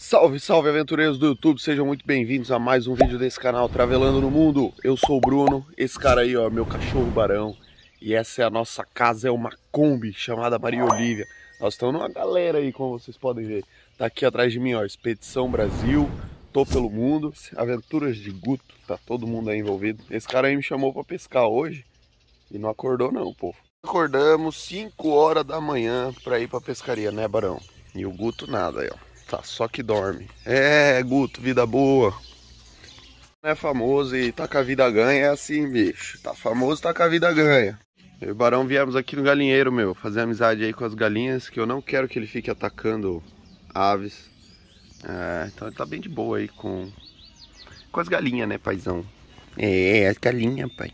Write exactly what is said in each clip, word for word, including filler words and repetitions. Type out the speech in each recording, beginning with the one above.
Salve, salve aventureiros do YouTube, sejam muito bem-vindos a mais um vídeo desse canal Travelando no Mundo. Eu sou o Bruno, esse cara aí ó, meu cachorro Barão. E essa é a nossa casa, é uma Kombi chamada Maria Olívia. Nós estamos numa galera aí, como vocês podem ver. Tá aqui atrás de mim ó, Expedição Brasil, Tô pelo Mundo, Aventuras de Guto, tá todo mundo aí envolvido. Esse cara aí me chamou pra pescar hoje e não acordou não, povo. Acordamos cinco horas da manhã pra ir pra pescaria, né Barão? E o Guto nada aí ó. Tá, só que dorme. É, Guto, vida boa. É famoso e tá com a vida ganha, é assim, bicho. Tá famoso, tá com a vida ganha. Eu e o Barão viemos aqui no galinheiro, meu, fazer amizade aí com as galinhas, que eu não quero que ele fique atacando aves. É, então ele tá bem de boa aí com, com as galinhas, né, paizão? É, as galinhas, pai.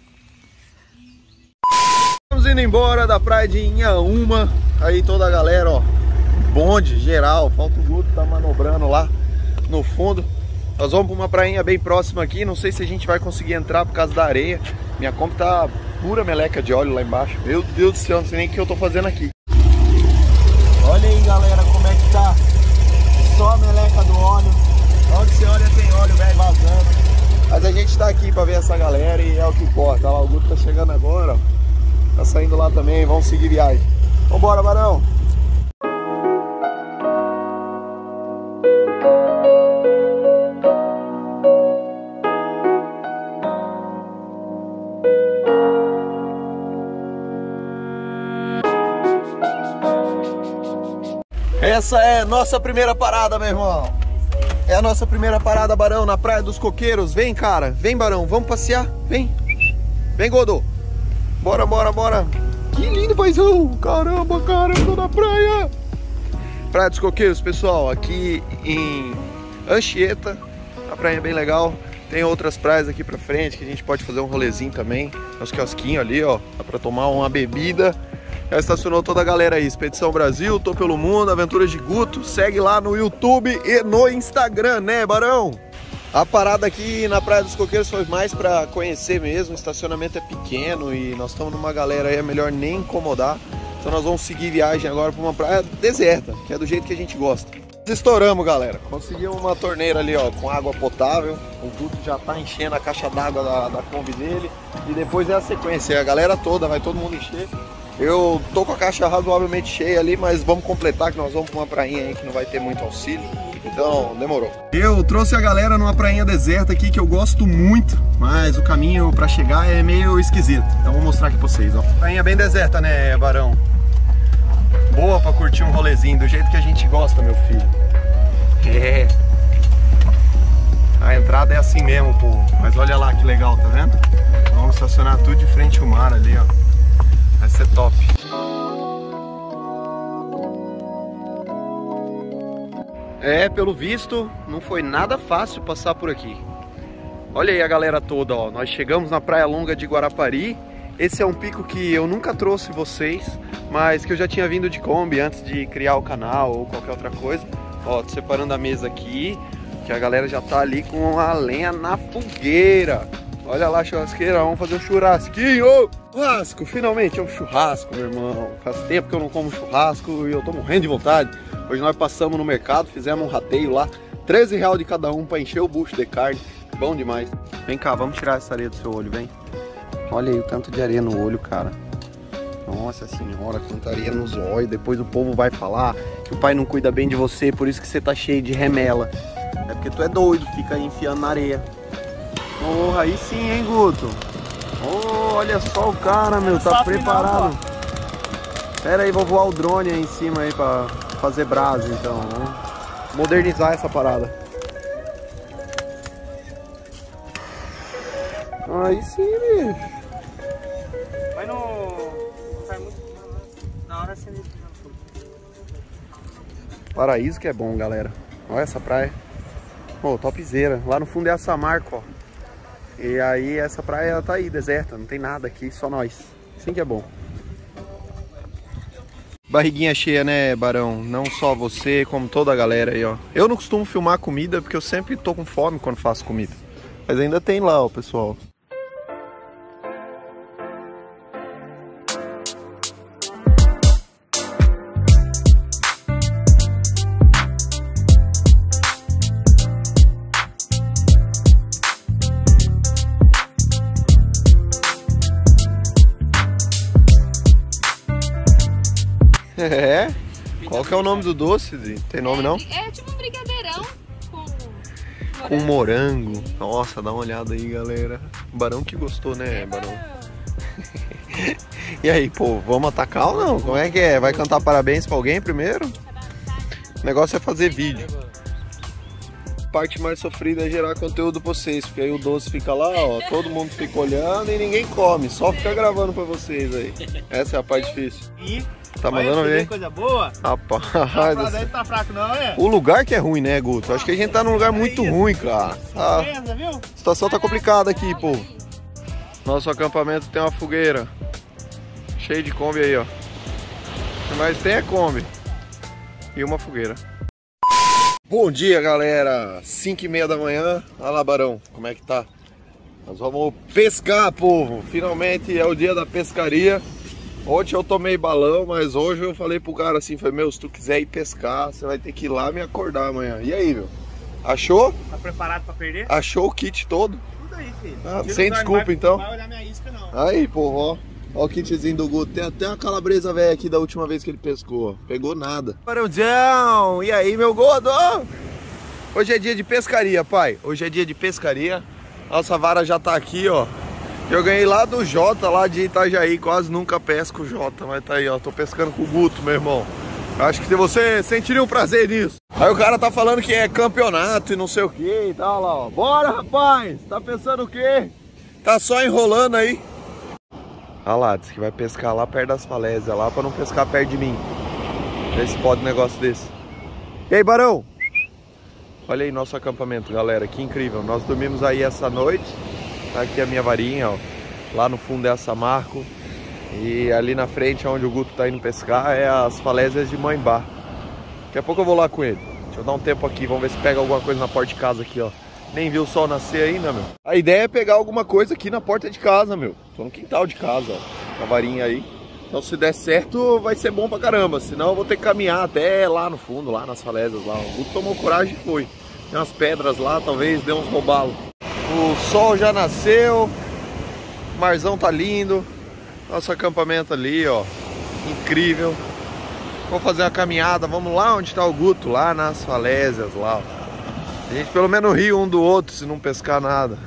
Estamos indo embora da praia de Inhaúma. Aí toda a galera, ó. Bonde geral, falta o Guto, tá manobrando lá no fundo. Nós vamos para uma prainha bem próxima aqui. Não sei se a gente vai conseguir entrar por causa da areia. Minha Kombi tá pura meleca de óleo lá embaixo. Meu Deus do céu, não sei nem o que eu tô fazendo aqui. Olha aí galera, como é que tá. Só a meleca do óleo. Onde você olha tem óleo velho vazando. Mas a gente tá aqui pra ver essa galera e é o que importa. Olha lá, o Guto tá chegando agora, ó. Tá saindo lá também, vamos seguir viagem. Vambora, Barão. Essa é nossa primeira parada, meu irmão. É a nossa primeira parada, Barão, na Praia dos Coqueiros. Vem, cara. Vem, Barão. Vamos passear. Vem. Vem, Godô. Bora, bora, bora. Que lindo, paizão. Caramba, caramba, na praia. Praia dos Coqueiros, pessoal. Aqui em Anchieta. A praia é bem legal. Tem outras praias aqui pra frente que a gente pode fazer um rolezinho também. Os quiosquinhos ali, ó. Dá pra tomar uma bebida. Já estacionou toda a galera aí, Expedição Brasil, Tô pelo Mundo, Aventuras de Guto. Segue lá no YouTube e no Instagram, né, Barão? A parada aqui na Praia dos Coqueiros foi mais pra conhecer mesmo. O estacionamento é pequeno e nós estamos numa galera aí, é melhor nem incomodar. Então nós vamos seguir viagem agora pra uma praia deserta, que é do jeito que a gente gosta. Estouramos, galera. Conseguimos uma torneira ali, ó, com água potável. O Guto já tá enchendo a caixa d'água da, da Kombi dele. E depois é a sequência, a galera toda, vai todo mundo encher. Eu tô com a caixa razoavelmente cheia ali, mas vamos completar que nós vamos pra uma prainha aí que não vai ter muito auxílio. Então, demorou. Eu trouxe a galera numa prainha deserta aqui que eu gosto muito, mas o caminho pra chegar é meio esquisito. Então vou mostrar aqui pra vocês, ó. Prainha bem deserta, né, Barão? Boa pra curtir um rolezinho, do jeito que a gente gosta, meu filho. É. A entrada é assim mesmo, pô. Mas olha lá que legal, tá vendo? Vamos estacionar tudo de frente ao mar ali, ó. Vai ser top. É, pelo visto, não foi nada fácil passar por aqui. Olha aí a galera toda, ó. Nós chegamos na Praia Longa de Guarapari. Esse é um pico que eu nunca trouxe vocês, mas que eu já tinha vindo de Kombi antes de criar o canal ou qualquer outra coisa. Ó, tô separando a mesa aqui, que a galera já tá ali com a lenha na fogueira. Olha lá a churrasqueira, vamos fazer um churrasquinho. Churrasco, finalmente é um churrasco, meu irmão. Faz tempo que eu não como churrasco e eu tô morrendo de vontade. Hoje nós passamos no mercado, fizemos um rateio lá, treze reais de cada um pra encher o bucho de carne. Bom demais. Vem cá, vamos tirar essa areia do seu olho, vem. Olha aí o tanto de areia no olho, cara. Nossa senhora, quanta areia nos olhos. Depois o povo vai falar que o pai não cuida bem de você, por isso que você tá cheio de remela. É porque tu é doido, fica aí enfiando na areia. Oh, aí sim, hein, Guto? Oh, olha só o cara, meu, tá preparado. Pera aí, vou voar o drone aí em cima aí pra fazer brasa, então. Vamos modernizar essa parada. Aí sim, bicho. Mas não, não sai muito. Na hora você... Paraíso que é bom, galera. Olha essa praia. Oh, topzera. Lá no fundo é a Samarco, ó. E aí essa praia tá aí, deserta, não tem nada aqui, só nós. Assim que é bom. Barriguinha cheia, né, Barão? Não só você, como toda a galera aí, ó. Eu não costumo filmar comida porque eu sempre tô com fome quando faço comida. Mas ainda tem lá, ó, pessoal. É? Qual que é o nome do doce? Tem nome é, não? É tipo um brigadeirão com morango. Com morango. Nossa, dá uma olhada aí, galera. Barão que gostou, né, Barão? E aí, pô, vamos atacar ou não? Como é que é? Vai cantar parabéns pra alguém primeiro? O negócio é fazer vídeo. A parte mais sofrida é gerar conteúdo pra vocês, porque aí o doce fica lá, ó, todo mundo fica olhando e ninguém come, só fica gravando pra vocês aí. Essa é a parte difícil. E tá mandando ver? Coisa boa? Rapaz, Não tá fraco não, é? o lugar que é ruim, né, Guto? Acho que a gente tá num lugar muito ruim, cara. A situação tá complicada aqui, pô. Nosso acampamento tem uma fogueira. Cheio de Kombi aí, ó. Mas tem é Kombi. E uma fogueira. Bom dia, galera. cinco e meia da manhã. Olha lá, Barão, como é que tá? Nós vamos pescar, povo. Finalmente é o dia da pescaria. Ontem eu tomei balão, mas hoje eu falei pro cara assim, falei, meu, se tu quiser ir pescar, você vai ter que ir lá me acordar amanhã. E aí, meu? Achou? Tá preparado pra perder? Achou o kit todo? Tudo aí, filho. Ah, sem desculpa, vai, então. Não vai olhar minha isca, não. Aí, povo, ó. Ó o kitzinho do Guto. Tem até uma calabresa velha aqui da última vez que ele pescou, ó. Pegou nada. Barãozão! E aí, meu gordo? Hoje é dia de pescaria, pai. Hoje é dia de pescaria. Nossa vara já tá aqui, ó. Eu ganhei lá do Jota, lá de Itajaí. Quase nunca pesco o Jota, mas tá aí, ó. Tô pescando com o Guto, meu irmão. Acho que você sentiria um prazer nisso. Aí o cara tá falando que é campeonato e não sei o que e tal, lá, ó. Bora, rapaz! Tá pensando o quê? Tá só enrolando aí. Olha lá, disse que vai pescar lá perto das falésias, lá pra não pescar perto de mim. Vê se pode um negócio desse. E aí, Barão? Olha aí nosso acampamento, galera, que incrível. Nós dormimos aí essa noite. Tá aqui a minha varinha, ó. Lá no fundo é a Samarco. E ali na frente, onde o Guto tá indo pescar, é as falésias de Mãembá. Daqui a pouco eu vou lá com ele. Deixa eu dar um tempo aqui, vamos ver se pega alguma coisa na porta de casa aqui, ó. Nem viu o sol nascer ainda, meu. A ideia é pegar alguma coisa aqui na porta de casa, meu. Tô no quintal de casa, ó. A varinha aí. Então se der certo, vai ser bom pra caramba. Senão eu vou ter que caminhar até lá no fundo, lá nas falésias lá. O Guto tomou coragem e foi. Tem umas pedras lá, talvez dê uns robalos. O sol já nasceu. O marzão tá lindo. Nosso acampamento ali, ó. Incrível. Vamos fazer uma caminhada. Vamos lá onde tá o Guto, lá nas falésias, lá, ó. A gente pelo menos ri um do outro se não pescar nada.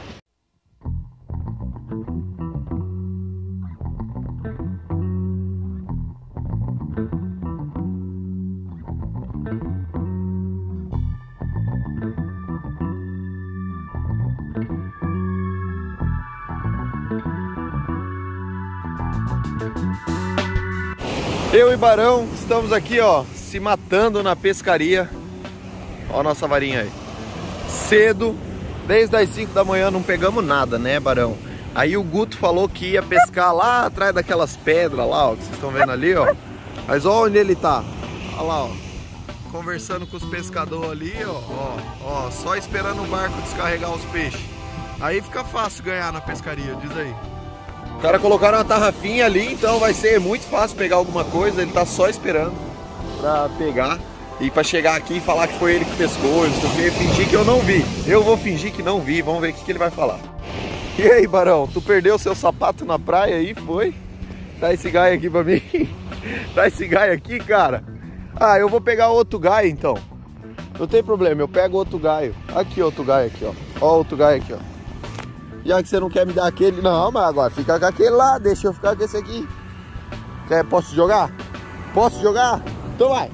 Eu e Barão estamos aqui, ó, se matando na pescaria. Ó a nossa varinha aí. Cedo, desde as cinco da manhã não pegamos nada, né, Barão? Aí o Guto falou que ia pescar lá atrás daquelas pedras lá, ó, que vocês estão vendo ali, ó. Mas ó onde ele tá. Olha lá, ó. Conversando com os pescadores ali, ó, ó, ó. Só esperando o barco descarregar os peixes. Aí fica fácil ganhar na pescaria, diz aí. Os caras colocaram uma tarrafinha ali, então vai ser muito fácil pegar alguma coisa. Ele tá só esperando pra pegar. E pra chegar aqui e falar que foi ele que pescou, eu vou fingir que eu não vi. Eu vou fingir que não vi, vamos ver o que, que ele vai falar. E aí, Barão, tu perdeu seu sapato na praia aí, foi? Dá esse gaio aqui pra mim. Dá esse gaio aqui, cara. Ah, eu vou pegar outro gaio então. Não tem problema, eu pego outro gaio. Aqui, outro gaio aqui, ó. Ó, outro gaio aqui, ó. Já que você não quer me dar aquele... Não, mas agora fica com aquele lá, deixa eu ficar com esse aqui. Quer, posso jogar? Posso jogar? Então vai.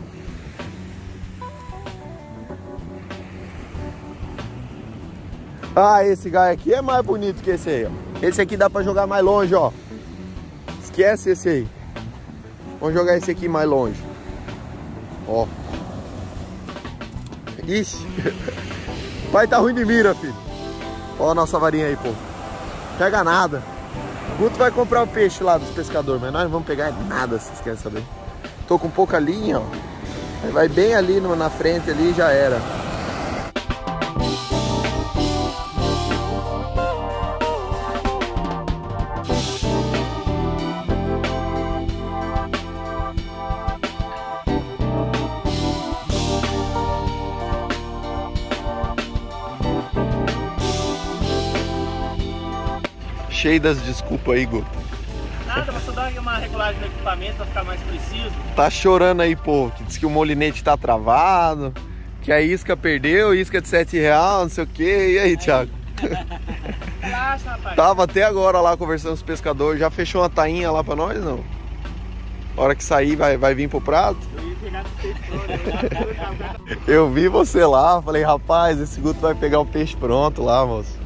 Ah, esse gaio aqui é mais bonito que esse aí, ó. Esse aqui dá pra jogar mais longe, ó. Esquece esse aí. Vamos jogar esse aqui mais longe. Ó. Ixi. Pai tá ruim de mira, filho. Ó a nossa varinha aí, pô. Pega nada. O Guto vai comprar o peixe lá dos pescadores, mas nós não vamos pegar nada, vocês querem saber. Tô com pouca linha, ó. Aí vai bem ali no, na frente ali e já era. Cheio das desculpas aí, Guto. Nada, mas só dá tamanho e uma regulagem do equipamento para ficar mais preciso. Tá chorando aí, pô, que diz que o molinete tá travado, que a isca perdeu, isca de sete reais, não sei o que. E aí, Thiago? Relaxa, rapaz. Tava até agora lá conversando com os pescadores, já fechou uma tainha lá pra nós, não? Hora que sair vai, vai vir pro prato? Eu ia pegar o peixe pronto. Eu vi você lá, falei, rapaz, esse Guto vai pegar o peixe pronto lá, moço.